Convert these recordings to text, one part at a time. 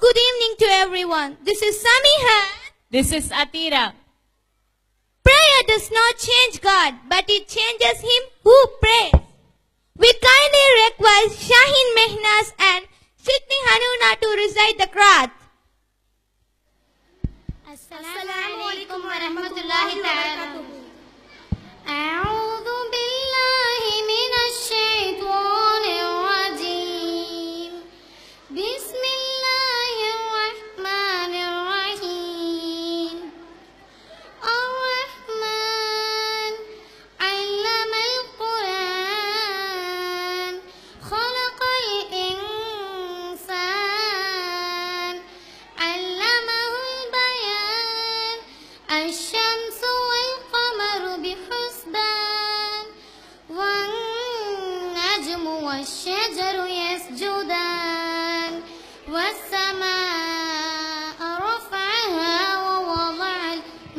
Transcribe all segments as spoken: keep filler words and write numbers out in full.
good evening to everyone. This is Samiha. This is Atira. Prayer does not change God, but it changes him who prays. We kindly request Shaheen Mehnaz and Shitni Hanuna to recite the qirath. Assalamu alaikum wa rahmatullahi ta'ala. A'udhu billahi minash shaitanir rajim. Bismillahir rahmanir rahim. Ar-Rahman 'allamal Qur'an. Khalaqal insan. 'allamahul bayan. Ash-shamsu wal qamaru bihusban. Wan-najmu wash-shajaru yasjudan. Was-samaa'a rafa'aha wa wada'al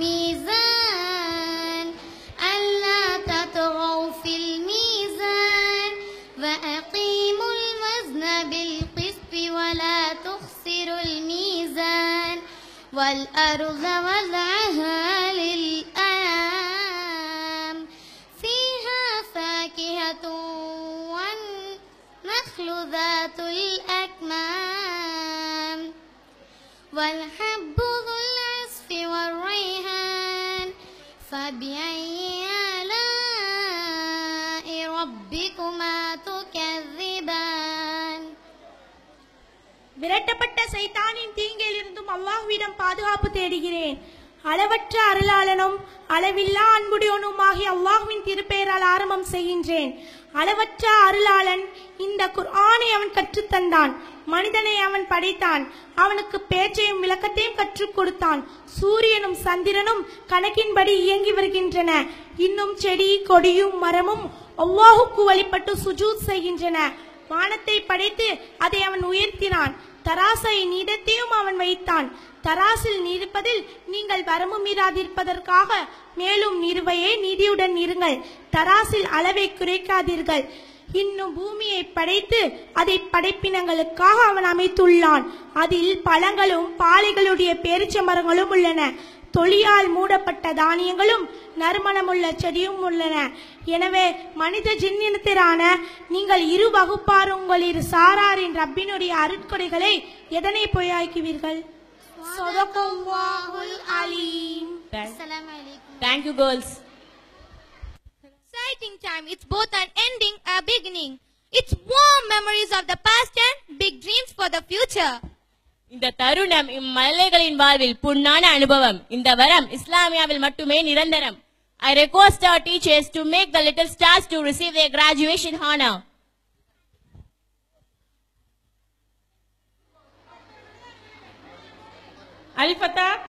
mizan. Alla tatghaw fil mizan. Wa aqimul wazna bil qisti wa la tukhsirul mizan. Wal arda wada'aha lil anam. Fiha fakihatun wan nakhlu dhatul akmam. Wal habbu dhul asfi wal rayhan. Fabi'ayyi ala'i rabbikuma tukazziban. விரட்டப்பட்ட சைத்தானின் தீங்கிலிருந்தும் அல்லாஹ்விடம் பாதுகாப்பு தேடுகிறேன். அளவற்ற அருளாளனும் அளவில்லா அன்புடையவனுமாகிய அல்லாஹ்வின் திருப்பெயரால் ஆரம்பம் செய்கின்றேன். அளவற்ற அருளாளன் இந்த குர்ஆனை அவன் கற்றுத்தந்தான். மனிதனை அவன் படைத்தான். அவனுக்கு பேச்சையும் விளக்கத்தையும் கற்றுக் கொடுத்தான். சூரியனும் சந்திரனும் கணக்கின்படி இயங்கி வருகின்றன. இன்னும் செடி கொடியும் மரமும் அல்லாஹுக்கு வழிபட்டு சுஜூத் செய்கின்றன. வானத்தை படைத்து அதை அவன் உயர்த்தினான். தராசை நீடத்தையும் அவன் வைத்தான். தராசில் நீடிப்பதில் நீங்கள் வரம்பு மீறாதிருப்பதற்காக மேலும் நிறுவையே நீதியுடன் இருங்கள். தராசில் அளவை குறைக்காதீர்கள். இன்னும் பூமியை படைத்து அதை படைப்பினங்களுக்காக அவன் அமைத்துள்ளான். அதில் பழங்களும் பாலைகளுடைய பேரிச்ச மரங்களும் உள்ளன. தொழியால் மூடப்பட்ட தானியங்களும் நறுமணமுள்ள செடியும் உள்ளன. எனவே மனித ஜின்னினத்திரான நீங்கள் இரு வகுப்பார் உங்கள் இரு சாராரின் ரப்பினுடைய அருட்கொடைகளை எதனை பொய்யாக்குவீர்கள்? ஸதகல்லாஹுல் அலீம். Assalamu alaikum. Thank you, girls. Exciting time. It's both an ending and a beginning. It's warm memories of the past and big dreams for the future. இந்த தருணம் இம்மலைகளின் வாழ்வில் புண்ணான அனுபவம். இந்த வரம் இஸ்லாமியாவில் மட்டுமே நிரந்தரம். I request our teachers to make the little stars to receive their graduation honor. அல்ஃபதா